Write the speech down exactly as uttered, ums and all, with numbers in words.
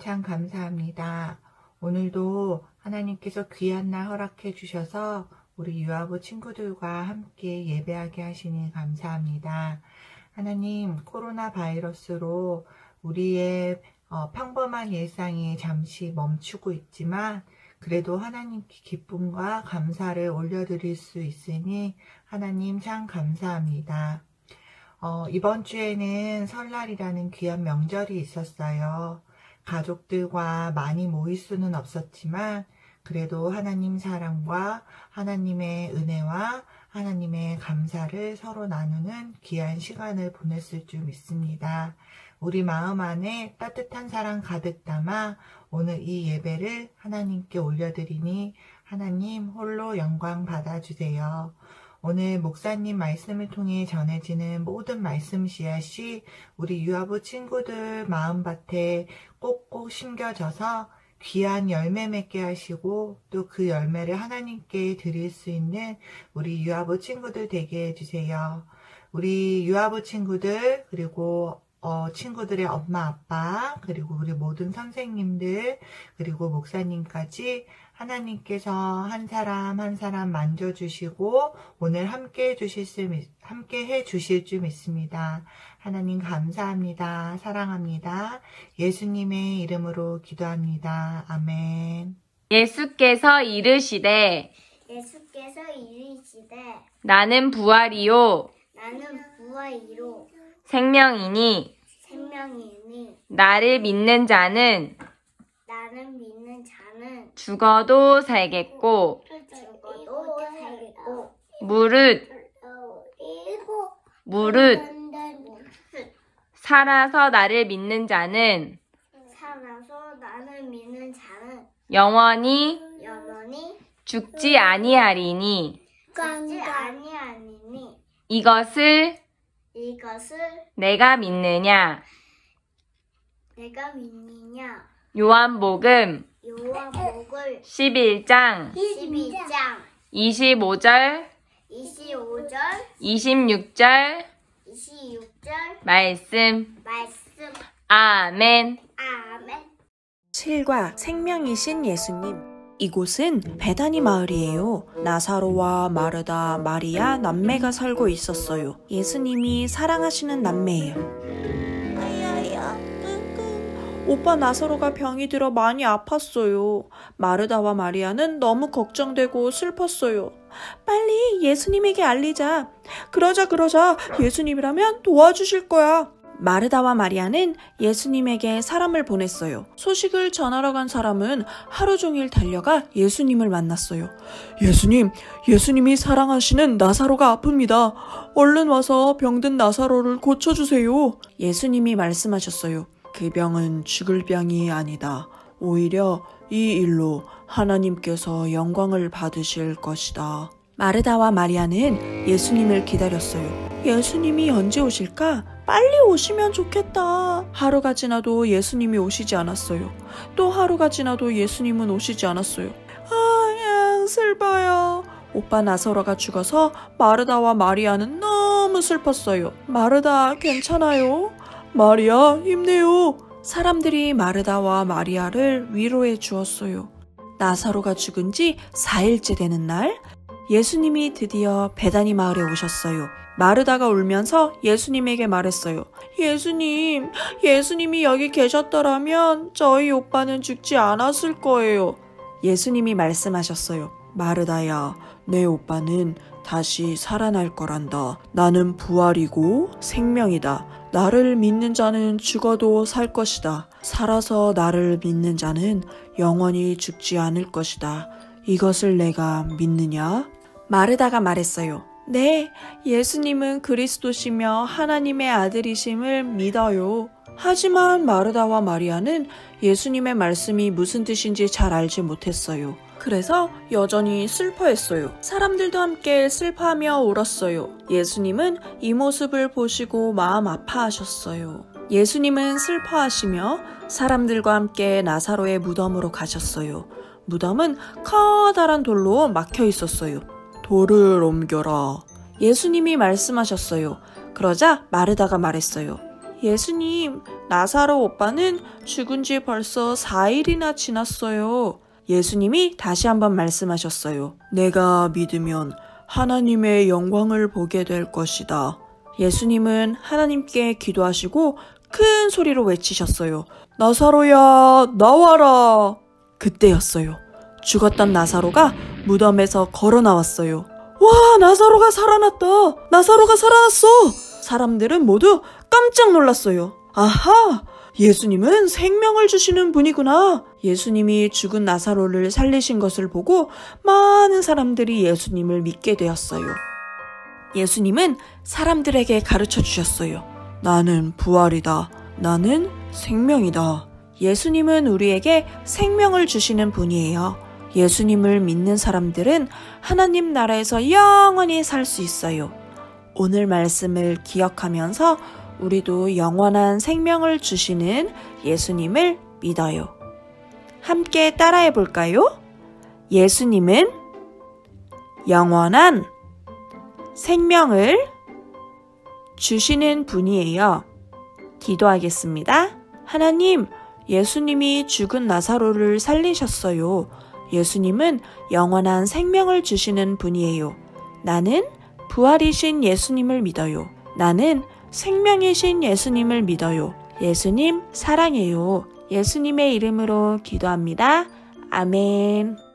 참 감사합니다. 오늘도 하나님께서 귀한 날 허락해 주셔서 우리 유아부 친구들과 함께 예배하게 하시니 감사합니다. 하나님, 코로나 바이러스로 우리의 어, 평범한 일상이 잠시 멈추고 있지만 그래도 하나님께 기쁨과 감사를 올려드릴 수 있으니 하나님 참 감사합니다. 어, 이번 주에는 설날이라는 귀한 명절이 있었어요. 가족들과 많이 모일 수는 없었지만 그래도 하나님 사랑과 하나님의 은혜와 하나님의 감사를 서로 나누는 귀한 시간을 보냈을 줄 믿습니다. 우리 마음 안에 따뜻한 사랑 가득 담아 오늘 이 예배를 하나님께 올려드리니 하나님 홀로 영광 받아주세요. 오늘 목사님 말씀을 통해 전해지는 모든 말씀 씨앗이 우리 유아부 친구들 마음밭에 꼭꼭 심겨져서 귀한 열매 맺게 하시고 또 그 열매를 하나님께 드릴 수 있는 우리 유아부 친구들 되게 해주세요. 우리 유아부 친구들 그리고 어, 친구들의 엄마 아빠 그리고 우리 모든 선생님들 그리고 목사님까지 하나님께서 한 사람 한 사람 만져주시고 오늘 함께 해주실 수, 함께 해주실 줄 믿습니다. 하나님 감사합니다. 사랑합니다. 예수님의 이름으로 기도합니다. 아멘. 예수께서 이르시되 예수께서 이르시되 나는 부활이요 나는 부활이요 생명이니 생명이니 나를 믿는 자는 나는 믿는 자는 죽어도 살겠고 죽어도 살겠고 무릇 무릇 살아서 나를 믿는 자는 살아서 나를 믿는 자는 영원히 영원히 죽지 아니하리니 죽지 아니하리니 이것을 이것을 내가 믿느냐. 내가 믿느냐. 요한복음 요한복음 십일 장 십이 장 이십오 절 이십오 절 이십육 절 이십육 절 말씀. 말씀. 아멘. 아멘. 실과 생명이신 예수님. 이곳은 베다니 마을이에요. 나사로와 마르다, 마리아 남매가 살고 있었어요. 예수님이 사랑하시는 남매예요. 아야야, 끙끙. 오빠 나사로가 병이 들어 많이 아팠어요. 마르다와 마리아는 너무 걱정되고 슬펐어요. 빨리 예수님에게 알리자. 그러자 그러자 예수님이라면 도와주실 거야. 마르다와 마리아는 예수님에게 사람을 보냈어요. 소식을 전하러 간 사람은 하루 종일 달려가 예수님을 만났어요. 예수님, 예수님이 사랑하시는 나사로가 아픕니다. 얼른 와서 병든 나사로를 고쳐주세요. 예수님이 말씀하셨어요. 그 병은 죽을 병이 아니다. 오히려 이 일로 하나님께서 영광을 받으실 것이다. 마르다와 마리아는 예수님을 기다렸어요. 예수님이 언제 오실까? 빨리 오시면 좋겠다. 하루가 지나도 예수님이 오시지 않았어요. 또 하루가 지나도 예수님은 오시지 않았어요. 아, 슬퍼요. 오빠 나사로가 죽어서 마르다와 마리아는 너무 슬펐어요. 마르다 괜찮아요? 마리아 힘내요. 사람들이 마르다와 마리아를 위로해 주었어요. 나사로가 죽은 지 사일째 되는 날 예수님이 드디어 베다니 마을에 오셨어요. 마르다가 울면서 예수님에게 말했어요. 예수님, 예수님이 여기 계셨더라면 저희 오빠는 죽지 않았을 거예요. 예수님이 말씀하셨어요. 마르다야, 내 오빠는 다시 살아날 거란다. 나는 부활이고 생명이다. 나를 믿는 자는 죽어도 살 것이다. 살아서 나를 믿는 자는 영원히 죽지 않을 것이다. 이것을 내가 믿느냐? 마르다가 말했어요. 네, 예수님은 그리스도시며 하나님의 아들이심을 믿어요. 하지만 마르다와 마리아는 예수님의 말씀이 무슨 뜻인지 잘 알지 못했어요. 그래서 여전히 슬퍼했어요. 사람들도 함께 슬퍼하며 울었어요. 예수님은 이 모습을 보시고 마음 아파하셨어요. 예수님은 슬퍼하시며 사람들과 함께 나사로의 무덤으로 가셨어요. 무덤은 커다란 돌로 막혀 있었어요. 돌을 옮겨라. 예수님이 말씀하셨어요. 그러자 마르다가 말했어요. 예수님, 나사로 오빠는 죽은 지 벌써 사 일이나 지났어요. 예수님이 다시 한번 말씀하셨어요. 내가 믿으면 하나님의 영광을 보게 될 것이다. 예수님은 하나님께 기도하시고 큰 소리로 외치셨어요. 나사로야, 나와라. 그때였어요. 죽었던 나사로가 무덤에서 걸어 나왔어요. 와, 나사로가 살아났다. 나사로가 살아났어. 사람들은 모두 깜짝 놀랐어요. 아하, 예수님은 생명을 주시는 분이구나. 예수님이 죽은 나사로를 살리신 것을 보고 많은 사람들이 예수님을 믿게 되었어요. 예수님은 사람들에게 가르쳐 주셨어요. 나는 부활이다. 나는 생명이다. 예수님은 우리에게 생명을 주시는 분이에요. 예수님을 믿는 사람들은 하나님 나라에서 영원히 살 수 있어요. 오늘 말씀을 기억하면서 우리도 영원한 생명을 주시는 예수님을 믿어요. 함께 따라해 볼까요? 예수님은 영원한 생명을 주시는 분이에요. 기도하겠습니다. 하나님, 예수님이 죽은 나사로를 살리셨어요. 예수님은 영원한 생명을 주시는 분이에요. 나는 부활이신 예수님을 믿어요. 나는 생명이신 예수님을 믿어요. 예수님 사랑해요. 예수님의 이름으로 기도합니다. 아멘.